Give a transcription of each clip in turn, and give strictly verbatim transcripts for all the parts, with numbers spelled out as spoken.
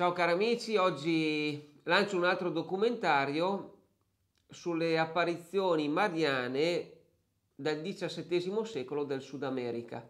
Ciao cari amici, oggi lancio un altro documentario sulle apparizioni mariane del diciassettesimo secolo del Sud America.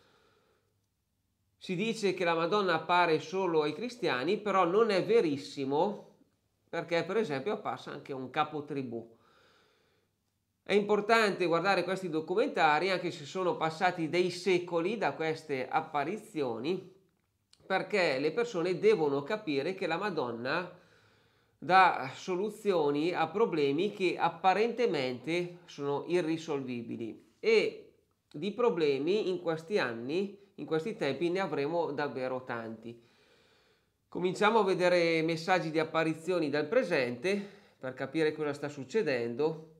Si dice che la Madonna appare solo ai cristiani, però non è verissimo, perché per esempio è apparsa anche un capotribù. È importante guardare questi documentari anche se sono passati dei secoli da queste apparizioni, perché le persone devono capire che la Madonna dà soluzioni a problemi che apparentemente sono irrisolvibili, e di problemi in questi anni, in questi tempi, ne avremo davvero tanti. Cominciamo a vedere messaggi di apparizioni dal presente per capire cosa sta succedendo.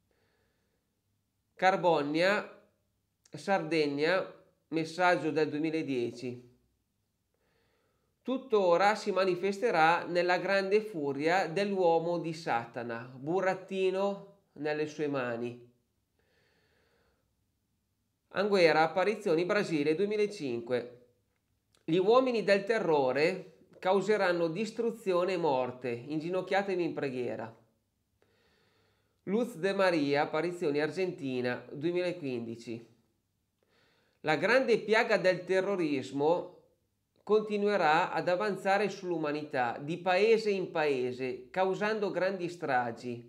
Carbonia, Sardegna, messaggio del duemiladieci. Tuttora si manifesterà nella grande furia dell'uomo di Satana, burattino nelle sue mani. Anguera, apparizioni Brasile duemilacinque. Gli uomini del terrore causeranno distruzione e morte, inginocchiatevi in preghiera. Luz de Maria, apparizioni Argentina duemilaquindici. La grande piaga del terrorismo continuerà ad avanzare sull'umanità di paese in paese, causando grandi stragi.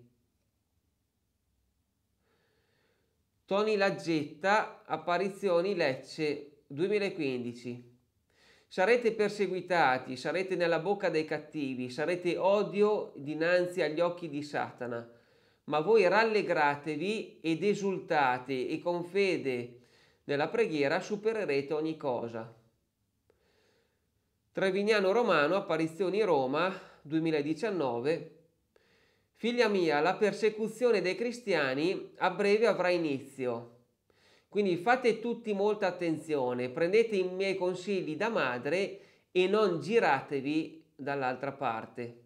Tony Laggetta, apparizioni Lecce duemilaquindici. Sarete perseguitati, sarete nella bocca dei cattivi, sarete odio dinanzi agli occhi di Satana, ma voi rallegratevi ed esultate e con fede nella preghiera supererete ogni cosa. Trevignano Romano, apparizioni Roma duemiladiciannove. Figlia mia, la persecuzione dei cristiani a breve avrà inizio, quindi fate tutti molta attenzione, prendete i miei consigli da madre e non giratevi dall'altra parte.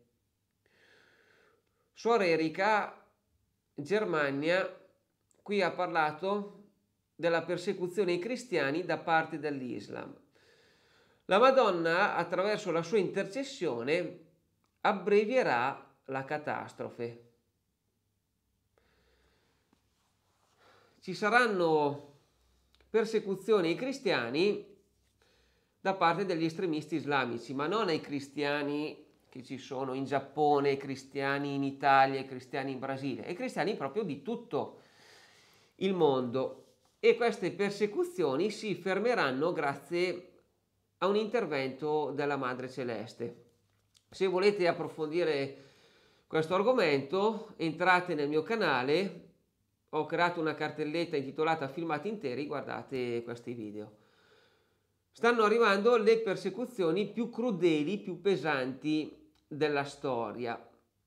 Suor Erika, Germania, qui ha parlato della persecuzione ai cristiani da parte dell'Islam. La Madonna, attraverso la sua intercessione, abbrevierà la catastrofe. Ci saranno persecuzioni ai cristiani da parte degli estremisti islamici, ma non ai cristiani che ci sono in Giappone, ai cristiani in Italia, ai cristiani in Brasile, ai cristiani proprio di tutto il mondo. E queste persecuzioni si fermeranno grazie a un intervento della Madre Celeste. Se volete approfondire questo argomento, entrate nel mio canale, ho creato una cartelletta intitolata Filmati interi, guardate questi video. Stanno arrivando le persecuzioni più crudeli, più pesanti della storia,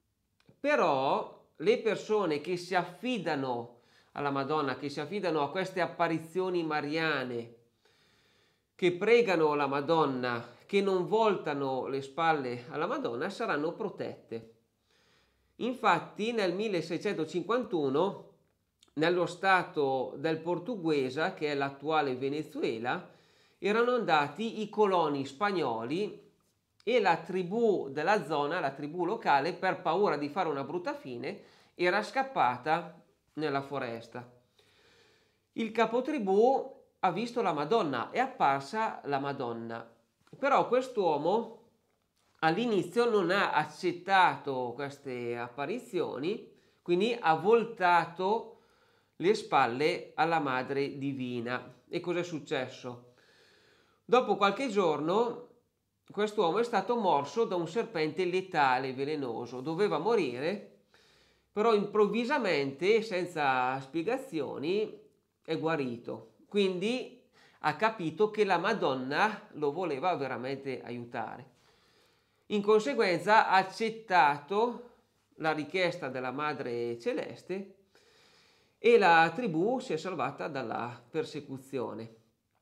però le persone che si affidano alla Madonna, che si affidano a queste apparizioni mariane, che pregano la Madonna, che non voltano le spalle alla Madonna, saranno protette. Infatti nel milleseicentocinquantuno, nello stato del Portuguesa, che è l'attuale Venezuela, erano andati i coloni spagnoli e la tribù della zona, la tribù locale, per paura di fare una brutta fine, era scappata nella foresta. Il capotribù ha visto la Madonna, è apparsa la Madonna, però quest'uomo all'inizio non ha accettato queste apparizioni, quindi ha voltato le spalle alla Madre Divina. E cosa è successo? Dopo qualche giorno quest'uomo è stato morso da un serpente letale, velenoso, doveva morire, però improvvisamente, senza spiegazioni, è guarito. Quindi ha capito che la Madonna lo voleva veramente aiutare. In conseguenza ha accettato la richiesta della Madre Celeste e la tribù si è salvata dalla persecuzione.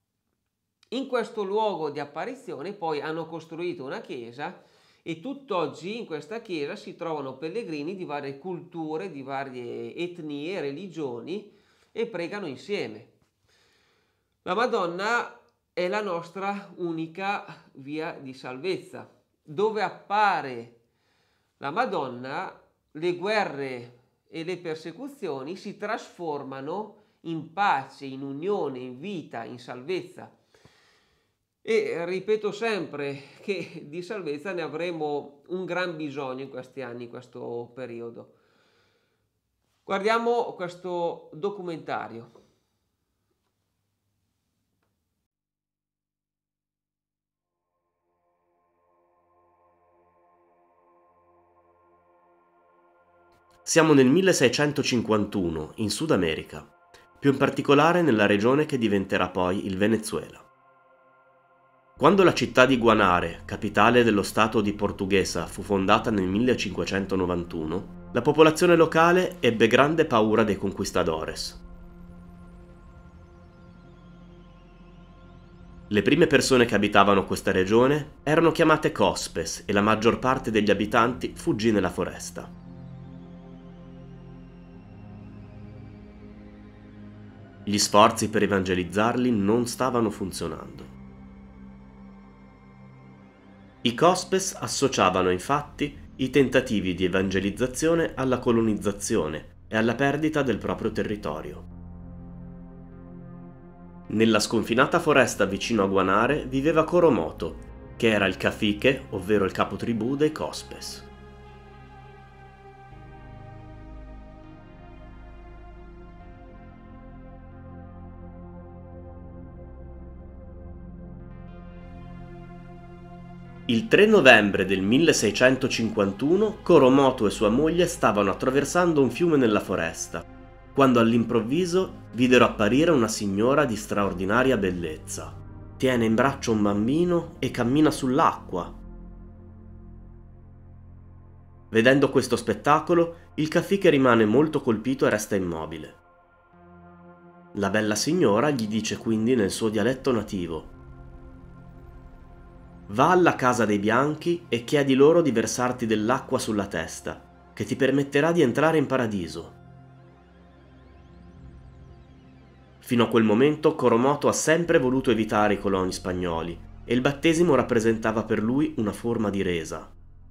In questo luogo di apparizione poi hanno costruito una chiesa e tutt'oggi in questa chiesa si trovano pellegrini di varie culture, di varie etnie, religioni, e pregano insieme. La Madonna è la nostra unica via di salvezza. dove appare la Madonna, le guerre e le persecuzioni si trasformano in pace, in unione, in vita, in salvezza. E ripeto sempre che di salvezza ne avremo un gran bisogno in questi anni, in questo periodo. Guardiamo questo documentario. Siamo nel milleseicentocinquantuno, in Sud America, più in particolare nella regione che diventerà poi il Venezuela. Quando la città di Guanare, capitale dello stato di Portuguesa, fu fondata nel millecinquecentonovantuno, la popolazione locale ebbe grande paura dei conquistadores. Le prime persone che abitavano questa regione erano chiamate cospes e la maggior parte degli abitanti fuggì nella foresta. Gli sforzi per evangelizzarli non stavano funzionando. I cospes associavano infatti i tentativi di evangelizzazione alla colonizzazione e alla perdita del proprio territorio. Nella sconfinata foresta vicino a Guanare viveva Coromoto, che era il cacique, ovvero il capotribù dei cospes. Il tre novembre del milleseicentocinquantuno Coromoto e sua moglie stavano attraversando un fiume nella foresta, quando all'improvviso videro apparire una signora di straordinaria bellezza. Tiene in braccio un bambino e cammina sull'acqua. Vedendo questo spettacolo, il cacique rimane molto colpito e resta immobile. La bella signora gli dice quindi nel suo dialetto nativo: va alla casa dei bianchi e chiedi loro di versarti dell'acqua sulla testa, che ti permetterà di entrare in paradiso. Fino a quel momento Coromoto ha sempre voluto evitare i coloni spagnoli e il battesimo rappresentava per lui una forma di resa.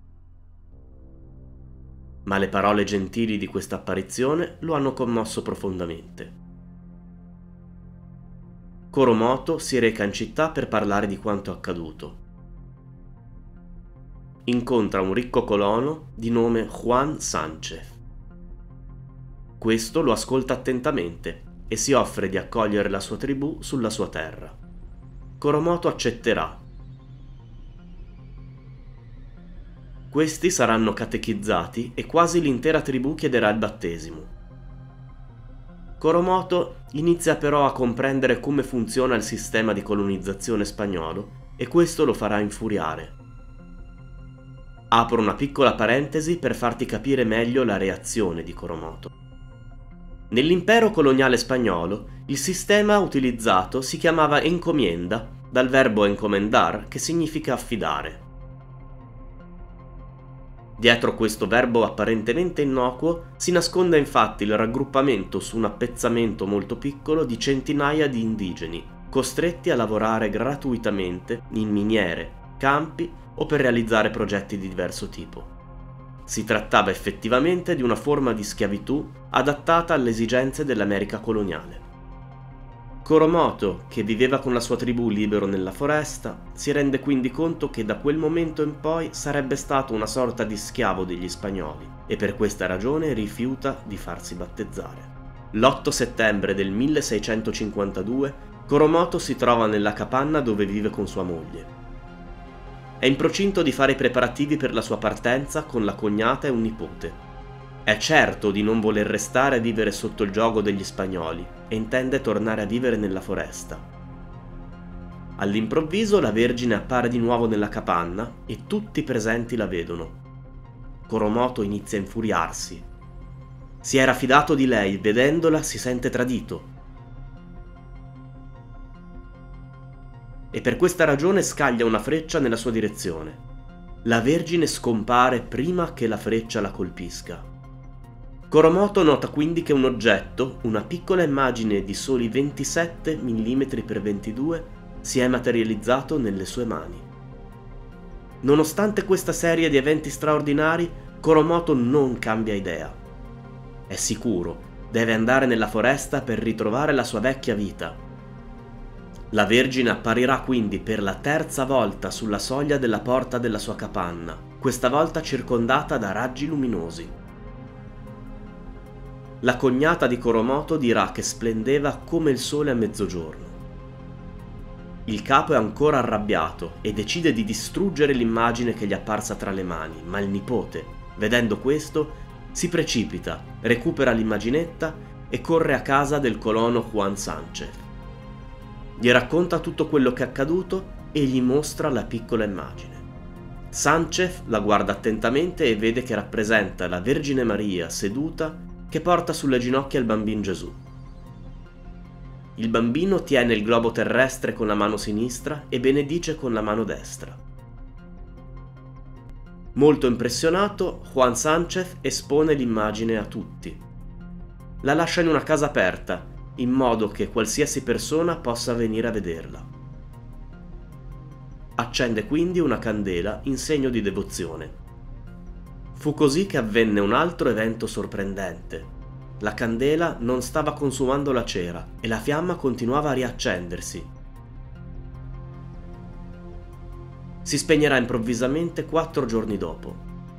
Ma le parole gentili di questa apparizione lo hanno commosso profondamente. Coromoto si reca in città per parlare di quanto accaduto. Incontra un ricco colono di nome Juan Sánchez. Questo lo ascolta attentamente e si offre di accogliere la sua tribù sulla sua terra. Coromoto accetterà. Questi saranno catechizzati e quasi l'intera tribù chiederà il battesimo. Coromoto inizia però a comprendere come funziona il sistema di colonizzazione spagnolo e questo lo farà infuriare. Apro una piccola parentesi per farti capire meglio la reazione di Coromoto. Nell'impero coloniale spagnolo, il sistema utilizzato si chiamava encomienda, dal verbo encomendar, che significa affidare. Dietro questo verbo apparentemente innocuo si nasconde infatti il raggruppamento su un appezzamento molto piccolo di centinaia di indigeni, costretti a lavorare gratuitamente in miniere, campi o per realizzare progetti di diverso tipo. Si trattava effettivamente di una forma di schiavitù adattata alle esigenze dell'America coloniale. Coromoto, che viveva con la sua tribù libero nella foresta, si rende quindi conto che da quel momento in poi sarebbe stato una sorta di schiavo degli spagnoli e per questa ragione rifiuta di farsi battezzare. L'otto settembre del milleseicentocinquantadue Coromoto si trova nella capanna dove vive con sua moglie. È in procinto di fare i preparativi per la sua partenza con la cognata e un nipote. È certo di non voler restare a vivere sotto il giogo degli spagnoli e intende tornare a vivere nella foresta. All'improvviso la Vergine appare di nuovo nella capanna e tutti i presenti la vedono. Coromoto inizia a infuriarsi. Si era fidato di lei, vedendola si sente tradito. E per questa ragione scaglia una freccia nella sua direzione. La Vergine scompare prima che la freccia la colpisca. Coromoto nota quindi che un oggetto, una piccola immagine di soli ventisette millimetri per ventidue, si è materializzato nelle sue mani. Nonostante questa serie di eventi straordinari, Coromoto non cambia idea. È sicuro, deve andare nella foresta per ritrovare la sua vecchia vita. La Vergine apparirà quindi per la terza volta sulla soglia della porta della sua capanna, questa volta circondata da raggi luminosi. La cognata di Coromoto dirà che splendeva come il sole a mezzogiorno. Il capo è ancora arrabbiato e decide di distruggere l'immagine che gli è apparsa tra le mani, ma il nipote, vedendo questo, si precipita, recupera l'immaginetta e corre a casa del colono Juan Sánchez. Gli racconta tutto quello che è accaduto e gli mostra la piccola immagine. Sánchez la guarda attentamente e vede che rappresenta la Vergine Maria seduta che porta sulle ginocchia il bambino Gesù. Il bambino tiene il globo terrestre con la mano sinistra e benedice con la mano destra. Molto impressionato, Juan Sánchez espone l'immagine a tutti. La lascia in una casa aperta, in modo che qualsiasi persona possa venire a vederla. Accende quindi una candela in segno di devozione. Fu così che avvenne un altro evento sorprendente. La candela non stava consumando la cera e la fiamma continuava a riaccendersi. Si spegnerà improvvisamente quattro giorni dopo.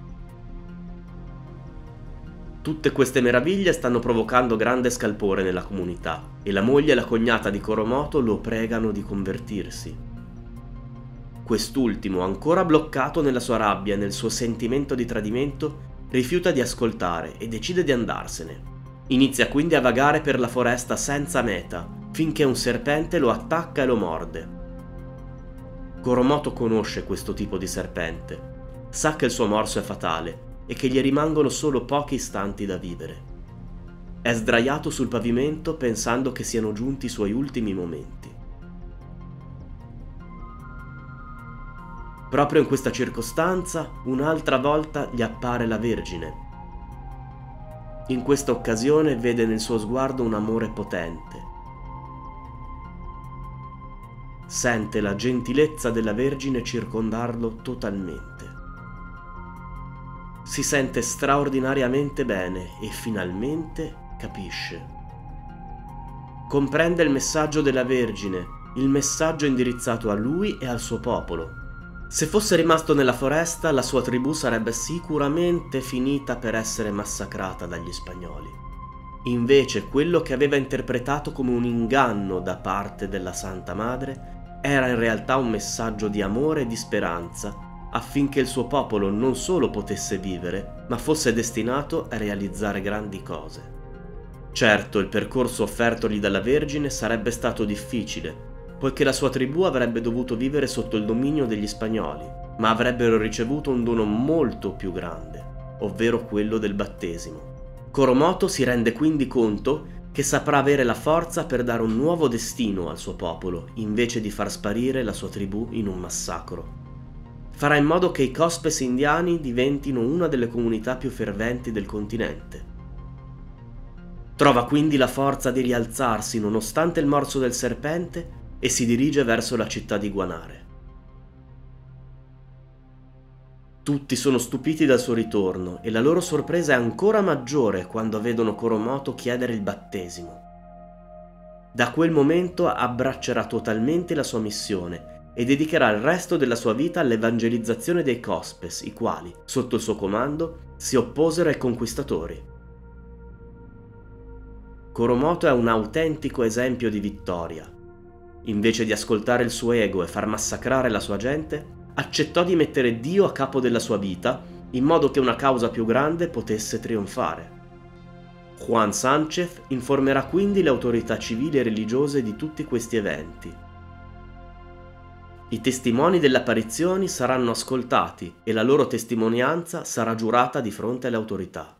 Tutte queste meraviglie stanno provocando grande scalpore nella comunità e la moglie e la cognata di Coromoto lo pregano di convertirsi. Quest'ultimo, ancora bloccato nella sua rabbia e nel suo sentimento di tradimento, rifiuta di ascoltare e decide di andarsene. Inizia quindi a vagare per la foresta senza meta, finché un serpente lo attacca e lo morde. Coromoto conosce questo tipo di serpente, sa che il suo morso è fatale e che gli rimangono solo pochi istanti da vivere. È sdraiato sul pavimento pensando che siano giunti i suoi ultimi momenti. Proprio in questa circostanza, un'altra volta gli appare la Vergine. In questa occasione vede nel suo sguardo un amore potente. Sente la gentilezza della Vergine circondarlo totalmente. Si sente straordinariamente bene e finalmente capisce. Comprende il messaggio della Vergine, il messaggio indirizzato a lui e al suo popolo. Se fosse rimasto nella foresta, la sua tribù sarebbe sicuramente finita per essere massacrata dagli spagnoli. Invece, quello che aveva interpretato come un inganno da parte della Santa Madre era in realtà un messaggio di amore e di speranza, affinché il suo popolo non solo potesse vivere, ma fosse destinato a realizzare grandi cose. Certo, il percorso offertogli dalla Vergine sarebbe stato difficile, poiché la sua tribù avrebbe dovuto vivere sotto il dominio degli spagnoli, ma avrebbero ricevuto un dono molto più grande, ovvero quello del battesimo. Coromoto si rende quindi conto che saprà avere la forza per dare un nuovo destino al suo popolo, invece di far sparire la sua tribù in un massacro. Farà in modo che i Cospes indiani diventino una delle comunità più ferventi del continente. Trova quindi la forza di rialzarsi nonostante il morso del serpente e si dirige verso la città di Guanare. Tutti sono stupiti dal suo ritorno e la loro sorpresa è ancora maggiore quando vedono Coromoto chiedere il battesimo. Da quel momento abbraccerà totalmente la sua missione e dedicherà il resto della sua vita all'evangelizzazione dei Cospes, i quali, sotto il suo comando, si opposero ai conquistatori. Coromoto è un autentico esempio di vittoria. Invece di ascoltare il suo ego e far massacrare la sua gente, accettò di mettere Dio a capo della sua vita in modo che una causa più grande potesse trionfare. Juan Sánchez informerà quindi le autorità civili e religiose di tutti questi eventi. I testimoni delle apparizioni saranno ascoltati e la loro testimonianza sarà giurata di fronte alle autorità.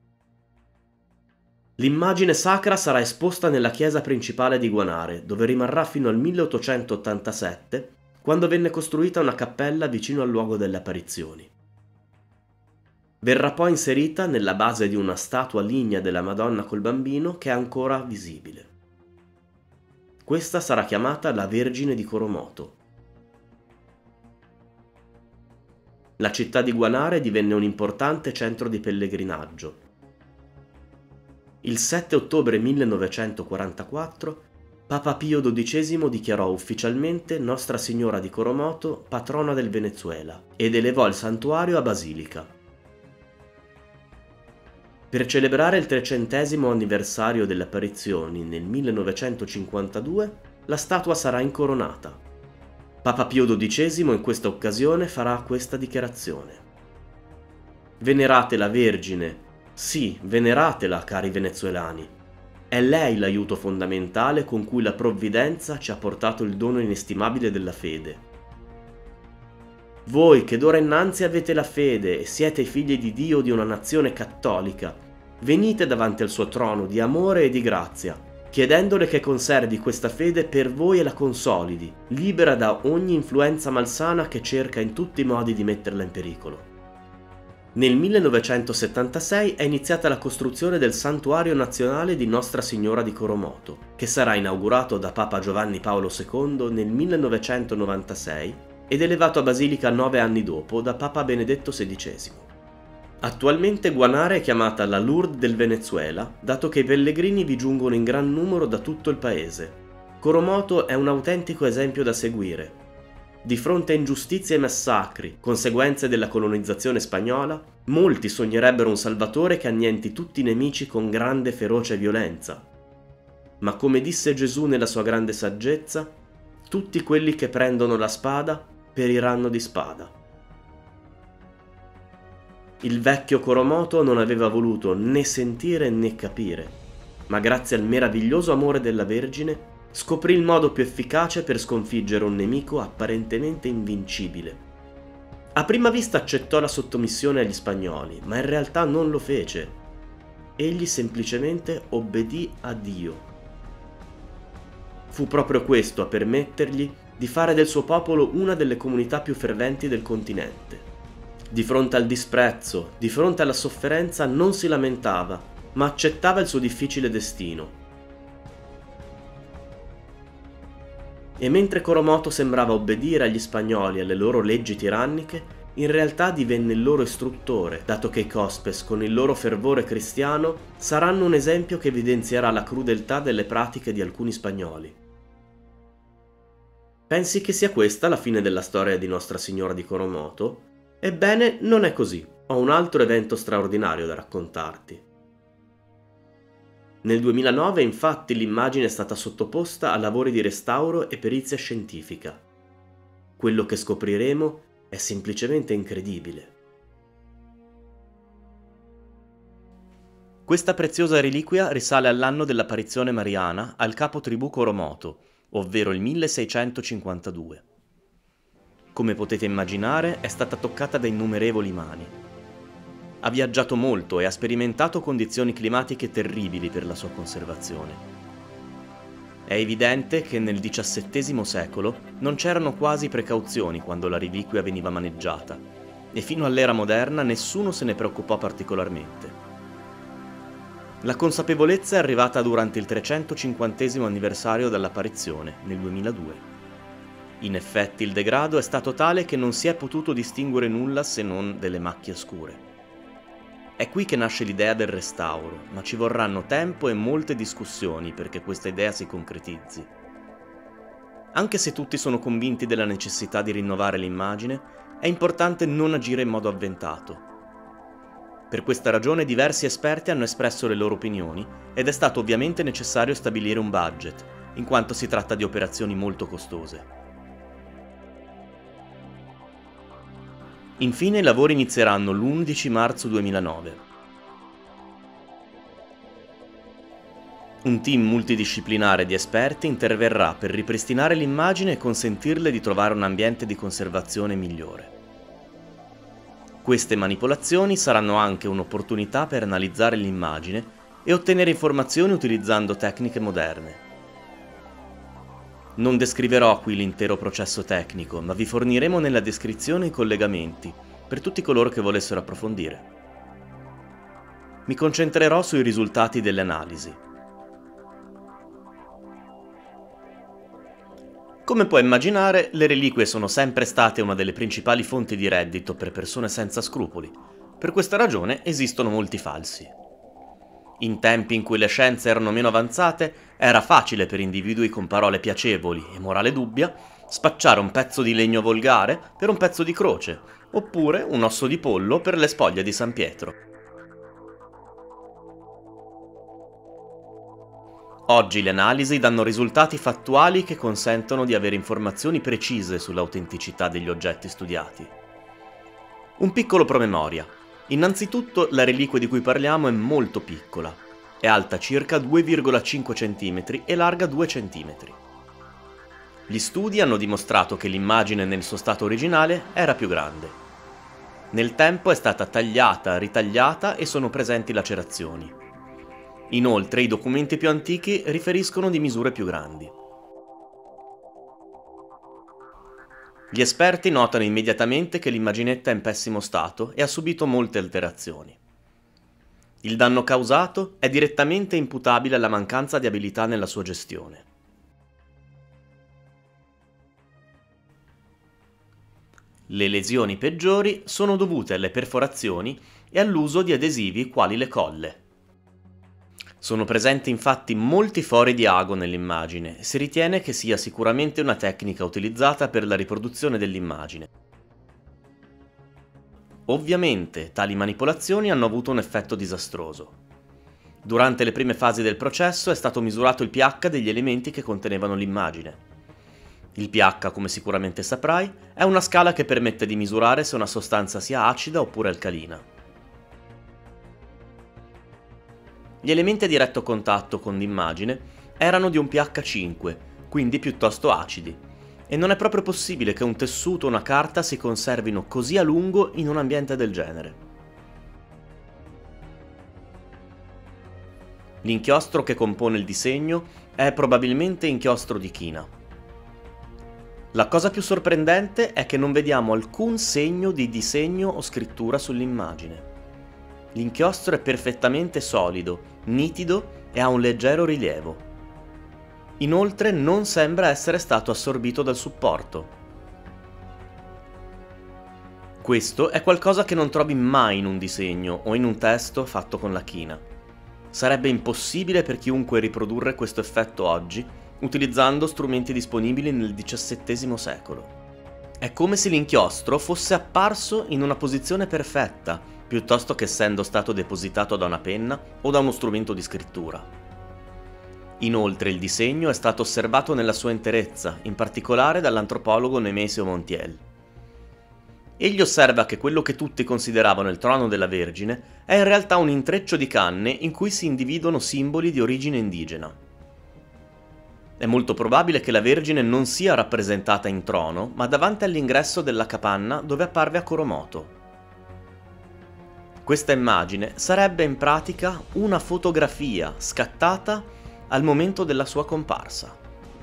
L'immagine sacra sarà esposta nella chiesa principale di Guanare, dove rimarrà fino al milleottocentottantasette, quando venne costruita una cappella vicino al luogo delle apparizioni. Verrà poi inserita nella base di una statua lignea della Madonna col bambino che è ancora visibile. Questa sarà chiamata la Vergine di Coromoto. La città di Guanare divenne un importante centro di pellegrinaggio. Il sette ottobre millenovecentoquarantaquattro Papa Pio dodicesimo dichiarò ufficialmente Nostra Signora di Coromoto patrona del Venezuela ed elevò il santuario a basilica. Per celebrare il trecentesimo anniversario delle apparizioni nel millenovecentocinquantadue, la statua sarà incoronata. Papa Pio dodicesimo in questa occasione farà questa dichiarazione: «Venerate la Vergine, sì, veneratela, cari venezuelani. È lei l'aiuto fondamentale con cui la provvidenza ci ha portato il dono inestimabile della fede. Voi che d'ora innanzi avete la fede e siete i figli di Dio di una nazione cattolica, venite davanti al suo trono di amore e di grazia, chiedendole che conservi questa fede per voi e la consolidi, libera da ogni influenza malsana che cerca in tutti i modi di metterla in pericolo». Nel millenovecentosettantasei è iniziata la costruzione del Santuario Nazionale di Nostra Signora di Coromoto, che sarà inaugurato da Papa Giovanni Paolo secondo nel millenovecentonovantasei ed elevato a basilica nove anni dopo da Papa Benedetto sedicesimo. Attualmente Guanare è chiamata la Lourdes del Venezuela, dato che i pellegrini vi giungono in gran numero da tutto il paese. Coromoto è un autentico esempio da seguire. Di fronte a ingiustizie e massacri, conseguenze della colonizzazione spagnola, molti sognerebbero un Salvatore che annienti tutti i nemici con grande ferocia e violenza. Ma come disse Gesù nella sua grande saggezza, tutti quelli che prendono la spada periranno di spada. Il vecchio Coromoto non aveva voluto né sentire né capire, ma grazie al meraviglioso amore della Vergine scoprì il modo più efficace per sconfiggere un nemico apparentemente invincibile. A prima vista accettò la sottomissione agli spagnoli, ma in realtà non lo fece. Egli semplicemente obbedì a Dio. Fu proprio questo a permettergli di fare del suo popolo una delle comunità più ferventi del continente. Di fronte al disprezzo, di fronte alla sofferenza non si lamentava, ma accettava il suo difficile destino. E mentre Coromoto sembrava obbedire agli spagnoli e alle loro leggi tiranniche, in realtà divenne il loro istruttore, dato che i Cospes, con il loro fervore cristiano, saranno un esempio che evidenzierà la crudeltà delle pratiche di alcuni spagnoli. Pensi che sia questa la fine della storia di Nostra Signora di Coromoto? Ebbene, non è così. Ho un altro evento straordinario da raccontarti. Nel duemilanove, infatti, l'immagine è stata sottoposta a lavori di restauro e perizia scientifica. Quello che scopriremo è semplicemente incredibile. Questa preziosa reliquia risale all'anno dell'apparizione mariana al capo tribù Coromoto, ovvero il milleseicentocinquantadue. Come potete immaginare, è stata toccata da innumerevoli mani. Ha viaggiato molto e ha sperimentato condizioni climatiche terribili per la sua conservazione. È evidente che nel diciassettesimo secolo non c'erano quasi precauzioni quando la reliquia veniva maneggiata, e fino all'era moderna nessuno se ne preoccupò particolarmente. La consapevolezza è arrivata durante il trecentocinquantesimo anniversario dall'apparizione, nel duemiladue. In effetti il degrado è stato tale che non si è potuto distinguere nulla se non delle macchie scure. È qui che nasce l'idea del restauro, ma ci vorranno tempo e molte discussioni perché questa idea si concretizzi. Anche se tutti sono convinti della necessità di rinnovare l'immagine, è importante non agire in modo avventato. Per questa ragione diversi esperti hanno espresso le loro opinioni ed è stato ovviamente necessario stabilire un budget, in quanto si tratta di operazioni molto costose. Infine i lavori inizieranno l'undici marzo duemilanove. Un team multidisciplinare di esperti interverrà per ripristinare l'immagine e consentirle di trovare un ambiente di conservazione migliore. Queste manipolazioni saranno anche un'opportunità per analizzare l'immagine e ottenere informazioni utilizzando tecniche moderne. Non descriverò qui l'intero processo tecnico, ma vi forniremo nella descrizione i collegamenti per tutti coloro che volessero approfondire. Mi concentrerò sui risultati delle analisi. Come puoi immaginare, le reliquie sono sempre state una delle principali fonti di reddito per persone senza scrupoli. Per questa ragione esistono molti falsi. In tempi in cui le scienze erano meno avanzate, era facile per individui con parole piacevoli e morale dubbia spacciare un pezzo di legno volgare per un pezzo di croce, oppure un osso di pollo per le spoglie di San Pietro. Oggi le analisi danno risultati fattuali che consentono di avere informazioni precise sull'autenticità degli oggetti studiati. Un piccolo promemoria. Innanzitutto, la reliquia di cui parliamo è molto piccola. È alta circa due virgola cinque centimetri e larga due centimetri. Gli studi hanno dimostrato che l'immagine nel suo stato originale era più grande. Nel tempo è stata tagliata, ritagliata e sono presenti lacerazioni. Inoltre, i documenti più antichi riferiscono di misure più grandi. Gli esperti notano immediatamente che l'immaginetta è in pessimo stato e ha subito molte alterazioni. Il danno causato è direttamente imputabile alla mancanza di abilità nella sua gestione. Le lesioni peggiori sono dovute alle perforazioni e all'uso di adesivi quali le colle. Sono presenti infatti molti fori di ago nell'immagine e si ritiene che sia sicuramente una tecnica utilizzata per la riproduzione dell'immagine. Ovviamente tali manipolazioni hanno avuto un effetto disastroso. Durante le prime fasi del processo è stato misurato il pH degli elementi che contenevano l'immagine. Il pH, come sicuramente saprai, è una scala che permette di misurare se una sostanza sia acida oppure alcalina. Gli elementi a diretto contatto con l'immagine erano di un pH cinque, quindi piuttosto acidi, e non è proprio possibile che un tessuto o una carta si conservino così a lungo in un ambiente del genere. L'inchiostro che compone il disegno è probabilmente inchiostro di china. La cosa più sorprendente è che non vediamo alcun segno di disegno o scrittura sull'immagine. L'inchiostro è perfettamente solido, nitido e ha un leggero rilievo. Inoltre non sembra essere stato assorbito dal supporto. Questo è qualcosa che non trovi mai in un disegno o in un testo fatto con la china. Sarebbe impossibile per chiunque riprodurre questo effetto oggi utilizzando strumenti disponibili nel diciassettesimo secolo. È come se l'inchiostro fosse apparso in una posizione perfetta, piuttosto che essendo stato depositato da una penna o da uno strumento di scrittura. Inoltre il disegno è stato osservato nella sua interezza, in particolare dall'antropologo Nemesio Montiel. Egli osserva che quello che tutti consideravano il trono della Vergine è in realtà un intreccio di canne in cui si individuano simboli di origine indigena. È molto probabile che la Vergine non sia rappresentata in trono, ma davanti all'ingresso della capanna dove apparve a Coromoto. Questa immagine sarebbe in pratica una fotografia scattata al momento della sua comparsa.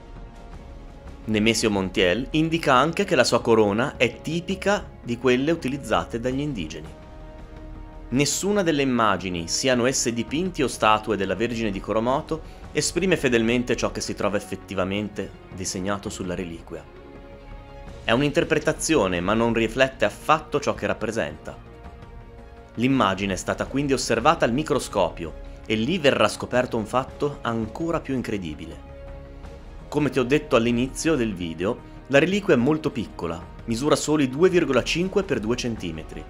Nemesio Montiel indica anche che la sua corona è tipica di quelle utilizzate dagli indigeni. Nessuna delle immagini, siano esse dipinti o statue della Vergine di Coromoto, esprime fedelmente ciò che si trova effettivamente disegnato sulla reliquia. È un'interpretazione, ma non riflette affatto ciò che rappresenta. L'immagine è stata quindi osservata al microscopio e lì verrà scoperto un fatto ancora più incredibile. Come ti ho detto all'inizio del video, la reliquia è molto piccola, misura soli due virgola cinque per due centimetri.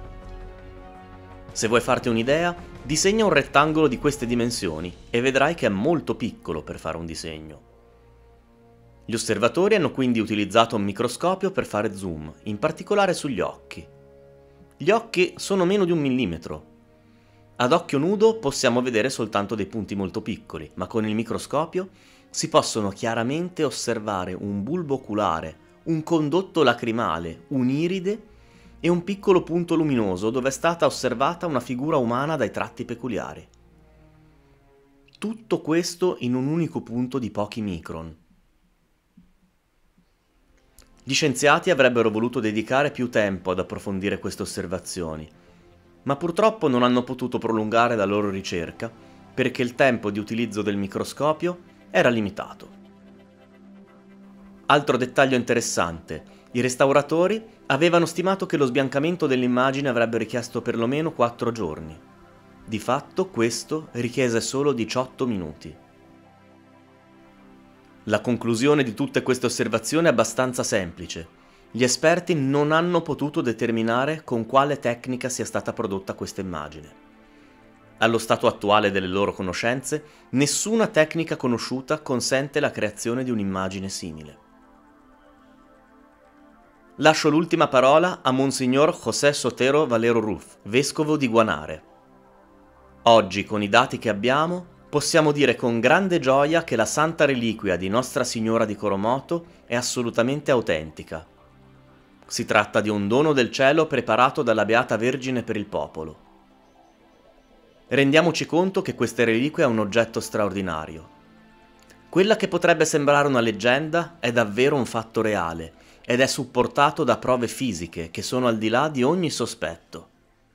Se vuoi farti un'idea, disegna un rettangolo di queste dimensioni e vedrai che è molto piccolo per fare un disegno. Gli osservatori hanno quindi utilizzato un microscopio per fare zoom, in particolare sugli occhi. Gli occhi sono meno di un millimetro. Ad occhio nudo possiamo vedere soltanto dei punti molto piccoli, ma con il microscopio si possono chiaramente osservare un bulbo oculare, un condotto lacrimale, un'iride e un piccolo punto luminoso dove è stata osservata una figura umana dai tratti peculiari. Tutto questo in un unico punto di pochi micron. Gli scienziati avrebbero voluto dedicare più tempo ad approfondire queste osservazioni, ma purtroppo non hanno potuto prolungare la loro ricerca perché il tempo di utilizzo del microscopio era limitato. Altro dettaglio interessante: i restauratori avevano stimato che lo sbiancamento dell'immagine avrebbe richiesto perlomeno quattro giorni. Di fatto questo richiese solo diciotto minuti. La conclusione di tutte queste osservazioni è abbastanza semplice. Gli esperti non hanno potuto determinare con quale tecnica sia stata prodotta questa immagine. Allo stato attuale delle loro conoscenze, nessuna tecnica conosciuta consente la creazione di un'immagine simile. Lascio l'ultima parola a Monsignor José Sotero Valero Ruz, vescovo di Guanare. Oggi, con i dati che abbiamo, possiamo dire con grande gioia che la santa reliquia di Nostra Signora di Coromoto è assolutamente autentica. Si tratta di un dono del cielo preparato dalla Beata Vergine per il popolo. Rendiamoci conto che questa reliquia è un oggetto straordinario. Quella che potrebbe sembrare una leggenda è davvero un fatto reale ed è supportato da prove fisiche che sono al di là di ogni sospetto.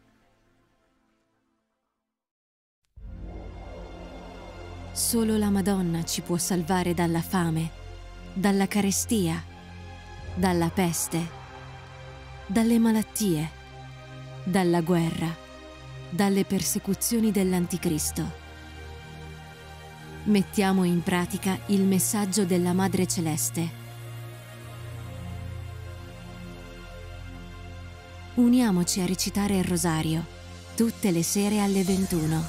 Solo la Madonna ci può salvare dalla fame, dalla carestia, dalla peste, dalle malattie, dalla guerra, dalle persecuzioni dell'Anticristo. Mettiamo in pratica il messaggio della Madre Celeste. Uniamoci a recitare il rosario tutte le sere alle ventuno.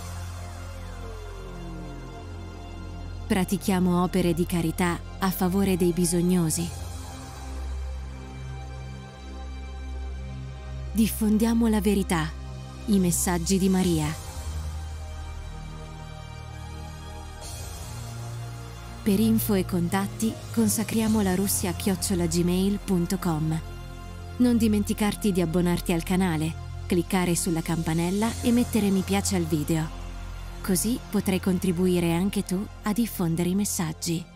Pratichiamo opere di carità a favore dei bisognosi. Diffondiamo la verità, i messaggi di Maria. Per info e contatti consacriamo la russia chiocciola gmail punto com. Non dimenticarti di abbonarti al canale, cliccare sulla campanella e mettere mi piace al video. Così potrai contribuire anche tu a diffondere i messaggi.